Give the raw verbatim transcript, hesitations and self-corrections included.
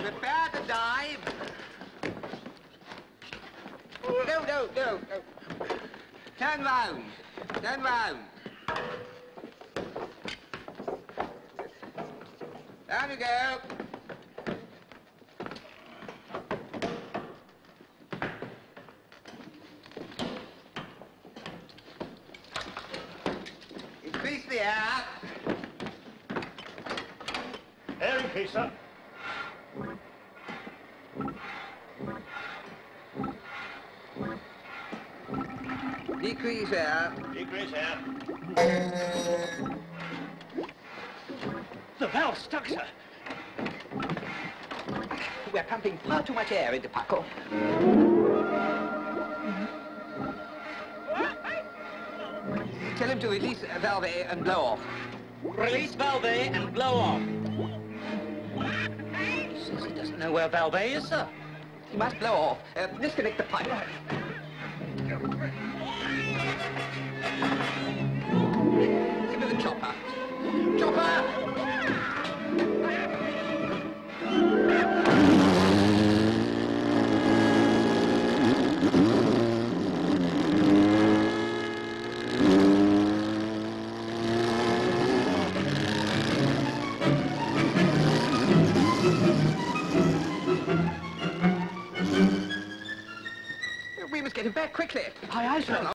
Prepare to dive. No, no, no, no. Turn round. Turn round. Down you go. Increase the air. Air increase, sir. Decrease air. Decrease air. The valve's stuck, sir. We're pumping far too much air into Paco. Tell him to release valve A and blow off. Release valve A and blow off. He says he doesn't know where valve A is, sir. He must blow off. Uh, disconnect the pipe. Give me the chopper. Chopper! We must get him back quickly. Aye, aye, sir.